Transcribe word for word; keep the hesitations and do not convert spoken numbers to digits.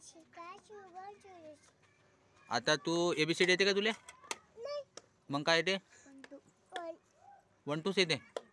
आता तू एबीसीडी येते का तुला? मग काय येते? वन टूच येते.